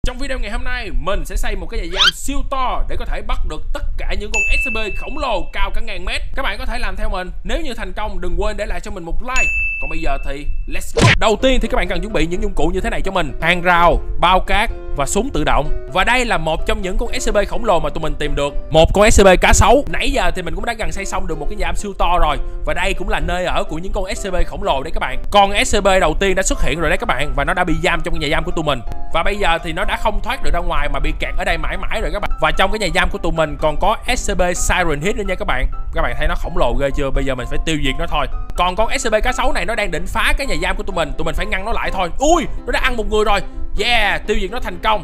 Trong video ngày hôm nay, mình sẽ xây một cái nhà giam siêu to để có thể bắt được tất cả những con SCP khổng lồ cao cả ngàn mét. Các bạn có thể làm theo mình. Nếu như thành công, đừng quên để lại cho mình một like. Còn bây giờ thì let's go. Đầu tiên thì các bạn cần chuẩn bị những dụng cụ như thế này cho mình: hàng rào, bao cát và súng tự động. Và đây là một trong những con SCP khổng lồ mà tụi mình tìm được. Một con SCP cá sấu. Nãy giờ thì mình cũng đã gần xây xong được một cái nhà giam siêu to rồi. Và đây cũng là nơi ở của những con SCP khổng lồ đấy các bạn. Con SCP đầu tiên đã xuất hiện rồi đấy các bạn, và nó đã bị giam trong cái nhà giam của tụi mình. Và bây giờ thì nó đã không thoát được ra ngoài mà bị kẹt ở đây mãi mãi rồi các bạn. Và trong cái nhà giam của tụi mình còn có SCP Siren Head nữa nha các bạn. Các bạn thấy nó khổng lồ ghê chưa? Bây giờ mình phải tiêu diệt nó thôi. Còn con SCP cá sấu này nó đang định phá cái nhà giam của tụi mình phải ngăn nó lại thôi. Ui, nó đã ăn một người rồi. Yeah, tiêu diệt nó thành công.